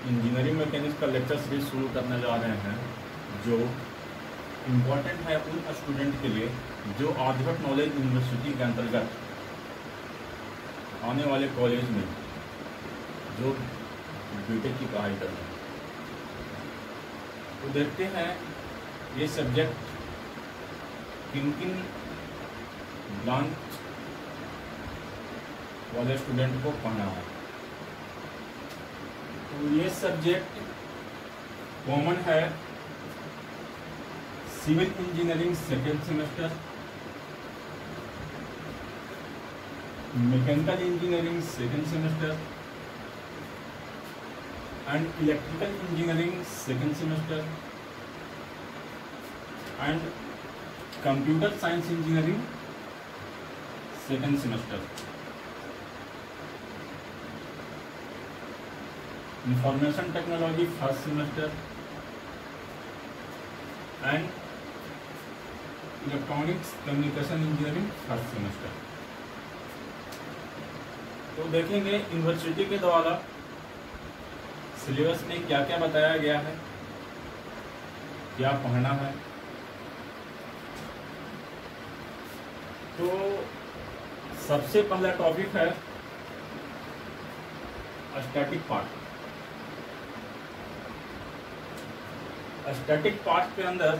Engineering mechanics का lecture series शुरू करने जा रहे हैं जो इम्पोर्टेंट है उन स्टूडेंट के लिए जो आर्यभट्ट नॉलेज यूनिवर्सिटी के अंतर्गत आने वाले कॉलेज में जो बीटेक की पढ़ाई कर रहे हैं। तो देखते हैं ये सब्जेक्ट किन किन ब्रांच वाले स्टूडेंट को पढ़ना है। तो ये सब्जेक्ट कॉमन है civil engineering second semester, mechanical engineering second semester and electrical engineering second semester and computer science engineering second semester, information technology first semester and electronics communication engineering first semester. तो देखेंगे university के द्वारा syllabus में क्या क्या बताया गया है, क्या पढ़ना है। तो सबसे पहला टॉपिक है स्टैटिक पार्ट। स्टैटिक पार्ट के अंदर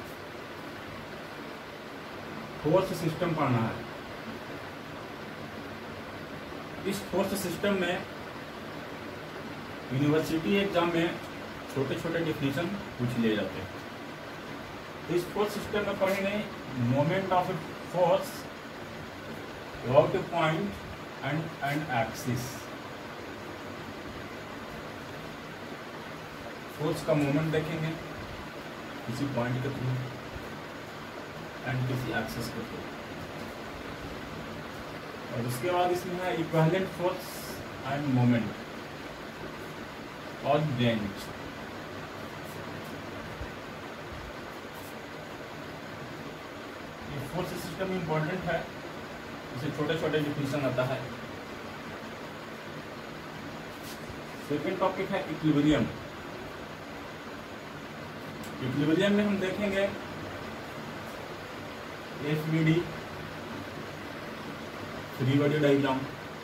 फोर्स सिस्टम पढ़ना है। इस फोर्स सिस्टम में यूनिवर्सिटी एग्जाम में छोटे छोटे डेफिनेशन पूछ लिए जाते हैं। इस फोर्स सिस्टम में पढ़ेंगे moment of force about a point and axis. Force का मोमेंट देखेंगे किसी पॉइंट के थ्रू एंड किसी एक्सिस के थ्रू। और उसके बाद इसमें है इक्विवेलेंट फोर्स एंड मोमेंट और बेंच। ये फोर्स सिस्टम इंपॉर्टेंट है, इसे छोटे छोटे डिफिनेशन आता है। सेकेंड टॉपिक है इक्विलिब्रियम। इक्विलिब्रियम में हम देखेंगे FBD, free body diagram,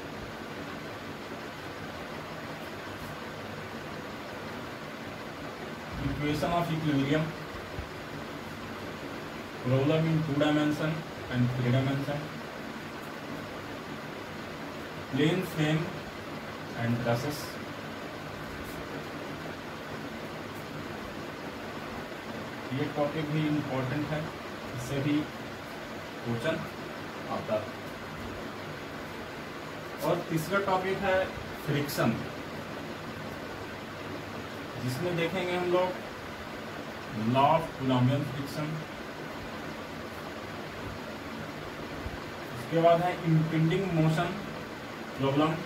equation of equilibrium, problem in 2 dimension and 3 dimension, plane frame and trusses. ये टॉपिक भी इम्पोर्टेंट है, इससे भी क्वेश्चन आता है। और तीसरा टॉपिक है फ्रिक्शन, जिसमें देखेंगे हम लोग लॉ ऑफ कूलम्बियन फ्रिक्शन। उसके बाद है impending motion problem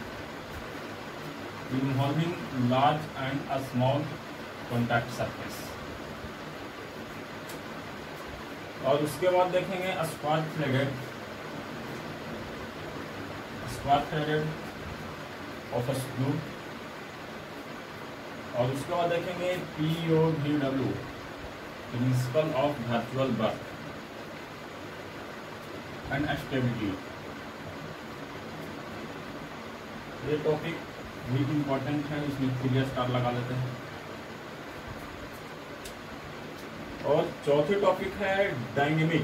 involving large and a small contact surface. और उसके बाद देखेंगे spark threaded of a screw. और उसके बाद देखेंगे POVW principle of virtual birth and stability. ये टॉपिक भी इम्पोर्टेंट है, इसमें 3 स्टार लगा लेते हैं। और चौथे टॉपिक है डायनेमिक।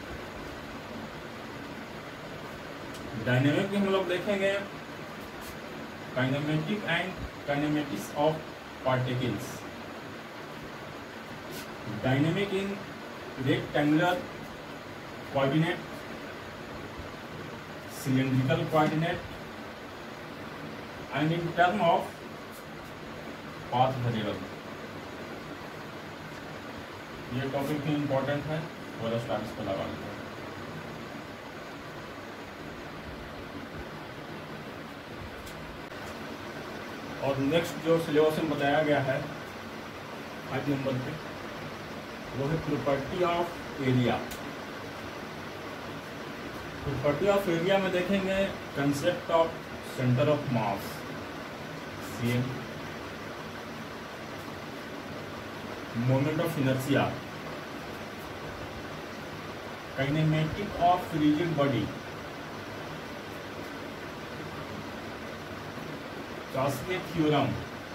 डायनेमिक में हम लोग देखेंगे kinematic and kinematics of particles. Dynamic in rectangular coordinate, cylindrical coordinate and in term of path variable. ये टॉपिक भी इम्पोर्टेंट है, वाला स्टार्स को लगा लेते हैं। और नेक्स्ट जो सिलेबस में बताया गया है 5 नंबर पे, वो है property of area. Property of area में देखेंगे concept of centre of mass CM, moment of inertia, kinematic of rigid body, चॉस्के theorem,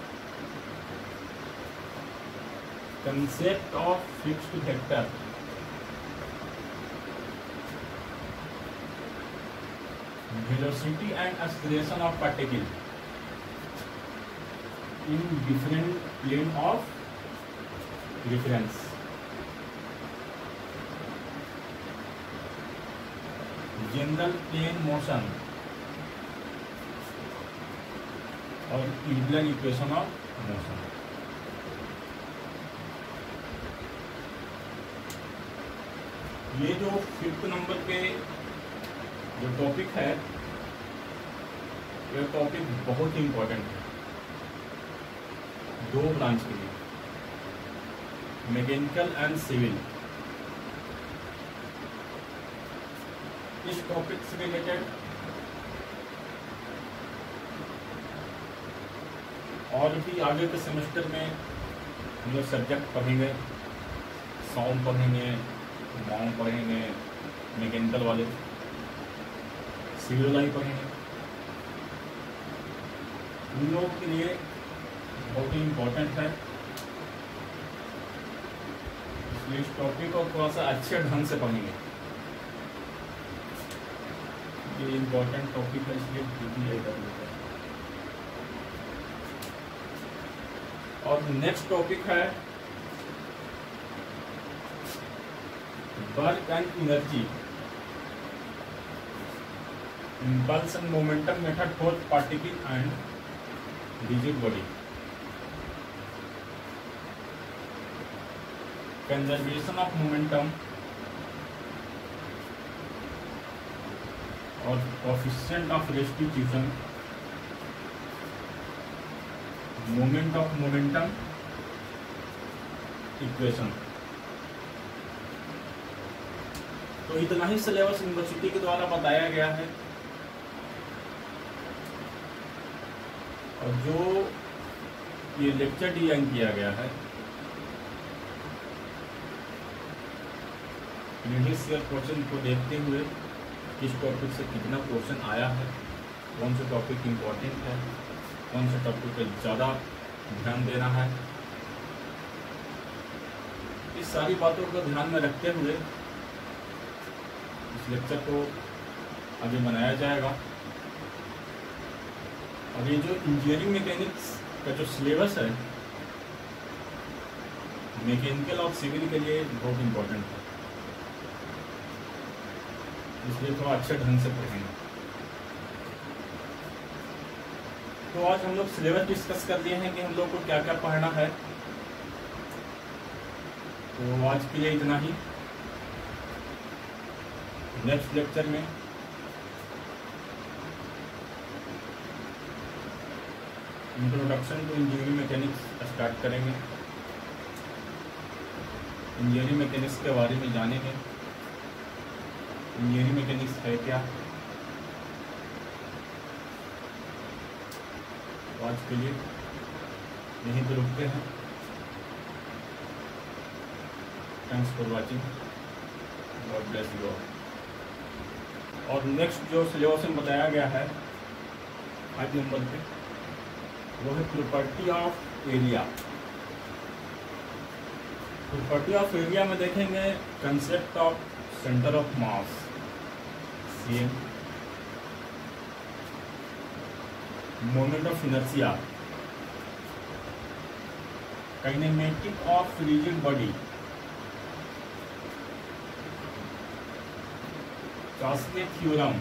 concept of fixed vector, velocity and acceleration of particle in different plane of reference, general plane motion और Euler equation of motion. ये जो 5th number पे जो topic है, ये topic बहुत ही important है 2 ब्रांच के लिए, मैकेनिकल एंड सिविल। इस टॉपिक से रिलेटेड और भी आगे के सेमेस्टर में हम लोग सब्जेक्ट पढ़ेंगे, साउंड पढ़ेंगे, मॉम पढ़ेंगे, मैकेनिकल वाले, सिविल वाला ही पढ़ेंगे। उन लोगों के लिए बहुत ही इम्पोर्टेंट है, इसलिए इस टॉपिक को थोड़ा सा अच्छे ढंग से पढ़ेंगे। ये इम्पोर्टेंट टॉपिक है, इसलिए कर लेते हैं। और नेक्स्ट टॉपिक है work and energy, impulse and momentum method for particle and rigid body, conservation of momentum और coefficient of restitution, moment of momentum equation. तो इतना ही सिलेबस यूनिवर्सिटी के द्वारा बताया गया है, और जो ये लेक्चर डिजाइन किया गया है, प्रीवियस ईयर क्वेश्चन को देखते हुए किस टॉपिक से कितना क्वेश्चन आया है, कौन सा टॉपिक इम्पोर्टेंट है, कौन से टॉपिक पे ज़्यादा ध्यान देना है, इस सारी बातों को ध्यान में रखते हुए इस लेक्चर को आगे बनाया जाएगा। और ये जो इंजीनियरिंग मैकेनिक्स का जो सिलेबस है, मैकेनिकल और सिविल के लिए बहुत इम्पोर्टेंट है, इसलिए थोड़ा अच्छे ढंग से पढ़ेंगे। तो आज हम लोग सिलेबस डिस्कस कर लिए हैं कि हम लोग को क्या क्या पढ़ना है। तो आज के लिए इतना ही। नेक्स्ट लेक्चर में introduction to engineering mechanics start करेंगे, इंजीनियरिंग मैकेनिक्स के बारे में जानेंगे, इंजीनियरिंग मैकेनिक्स है क्या। आज के लिए यहीं पर रुकते हैं। Thanks for watching, God bless you all. और नेक्स्ट जो सिलेबस में बताया गया है 5 नंबर पे, वो है property of area. Property of area में देखेंगे concept of centre of mass, same, moment of inertia, kinematic of rigid body, चॉस्के theorem,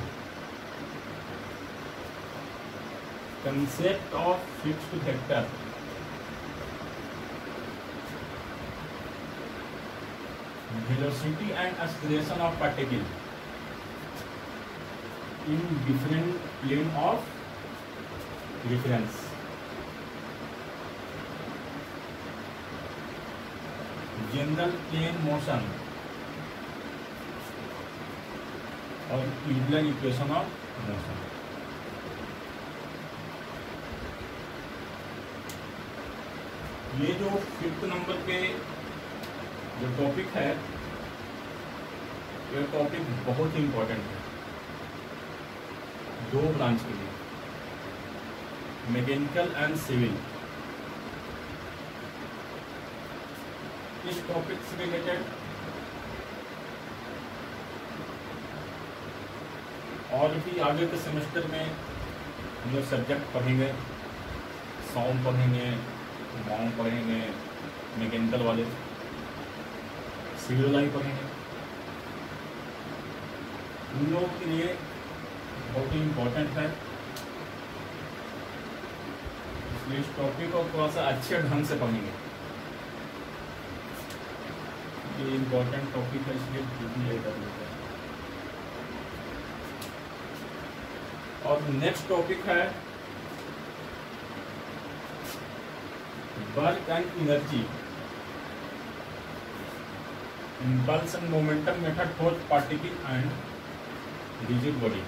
concept of fixed vector, velocity and acceleration of particle in different plane of reference, general plane motion और Euler equation of motion. ये जो 5th number पे जो topic है ये topic बहुत ही important है दो ब्रांच के लिए, मैकेनिकल एंड सिविल। इस टॉपिक से रिलेटेड और भी आगे के सेमेस्टर में हम लोग सब्जेक्ट पढ़ेंगे, साउंड पढ़ेंगे, माउंट पढ़ेंगे, मैकेनिकल वाले, सिविल वाला ही पढ़ेंगे। उन लोगों के लिए बहुत ही इम्पोर्टेंट है, इसलिए इस टॉपिक को थोड़ा सा अच्छे ढंग से पढ़ेंगे। ये इम्पोर्टेंट टॉपिक है इसलिए ये कर लेते हैं। और नेक्स्ट टॉपिक है work and energy, impulse and momentum method for particle and rigid body,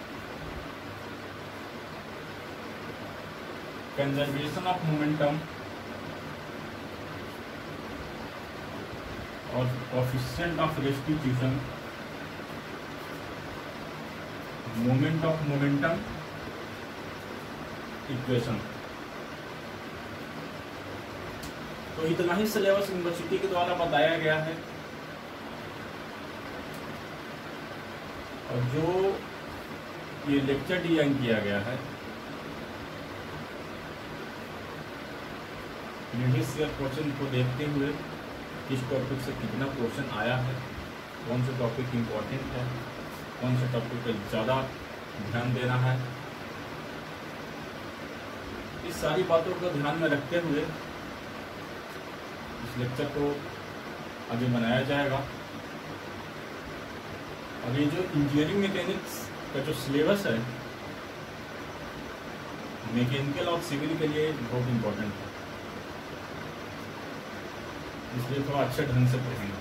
conservation of momentum और coefficient of restitution, moment of momentum equation. तो इतना ही सिलेबस यूनिवर्सिटी के द्वारा बताया गया है। और जो ये लेक्चर डिजाइन किया गया है प्रीवियस ईयर क्वेश्चन को देखते हुए किस टॉपिक से कितना क्वेश्चन आया है, कौन सा टॉपिक इम्पोर्टेंट है, कौन से टॉपिक पर ज़्यादा ध्यान देना है, इस सारी बातों को ध्यान में रखते हुए इस लेक्चर को आगे बनाया जाएगा। और ये जो इंजीनियरिंग मैकेनिक्स का जो सिलेबस है मैकेनिकल और सिविल के लिए बहुत इम्पोर्टेंट है, इसलिए थोड़ा अच्छे ढंग से पढ़ेंगे।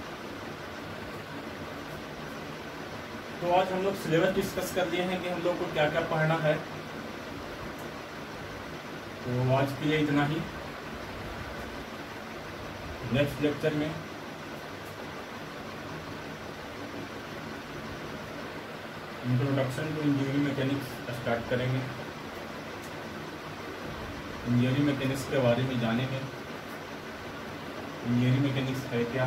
तो आज हम लोग सिलेबस डिस्कस कर लिए हैं कि हम लोग को क्या क्या पढ़ना है। तो आज के लिए इतना ही। नेक्स्ट लेक्चर में introduction to engineering mechanics start करेंगे, इंजीनियरिंग मैकेनिक्स के बारे में जानेंगे, इंजीनियरिंग मैकेनिक्स है क्या।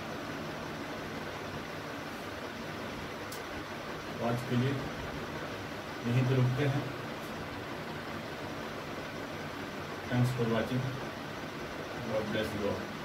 आज के लिए यहीं पर रुकते हैं। Thanks for watching, God bless you all.